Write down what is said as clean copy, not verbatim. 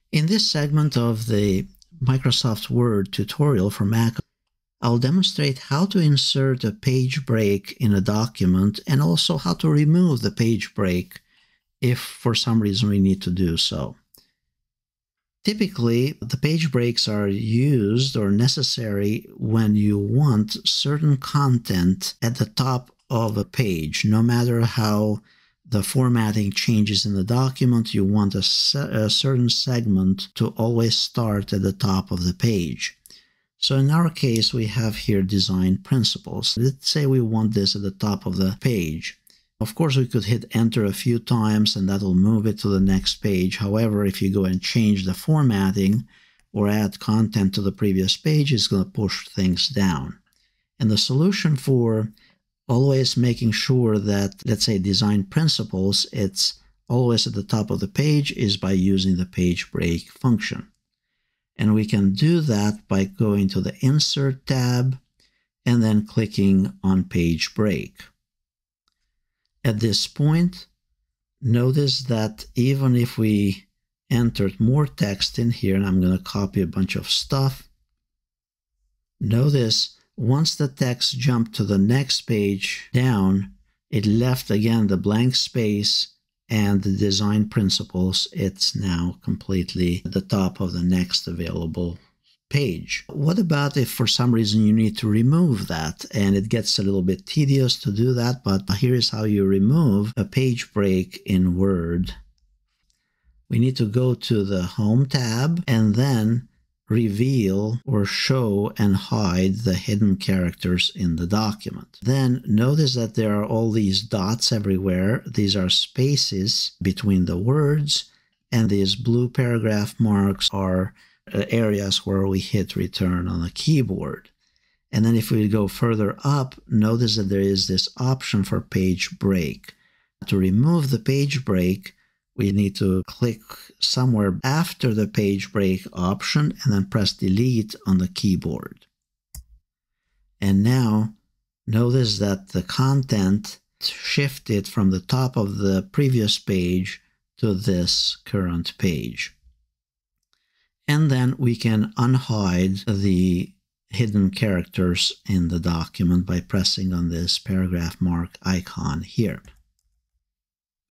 In this segment of the Microsoft Word tutorial for Mac, I'll demonstrate how to insert a page break in a document and also how to remove the page break if for some reason we need to do so. Typically, the page breaks are used or necessary when you want certain content at the top of a page. No matter how the formatting changes in the document, you want a certain segment to always start at the top of the page. So in our case, we have here design principles. Let's say we want this at the top of the page. Of course, we could hit enter a few times and that'll move it to the next page. However, if you go and change the formatting or add content to the previous page, it's going to push things down. And the solution for always making sure that, let's say, design principles, it's always at the top of the page is by using the page break function. And we can do that by going to the Insert tab and then clicking on Page Break. At this point, notice that even if we entered more text in here, and I'm going to copy a bunch of stuff, notice once the text jumped to the next page down, it left again the blank space and the design principles. It's now completely at the top of the next available page. What about if for some reason you need to remove that? And it gets a little bit tedious to do that, but here is how you remove a page break in Word. We need to go to the Home tab and then reveal or show and hide the hidden characters in the document. Then notice that there are all these dots everywhere. These are spaces between the words, and these blue paragraph marks are areas where we hit return on the keyboard. And then if we go further up, notice that there is this option for page break. To remove the page break, we need to click somewhere after the page break option and then press delete on the keyboard. And now notice that the content shifted from the top of the previous page to this current page. And then we can unhide the hidden characters in the document by pressing on this paragraph mark icon here.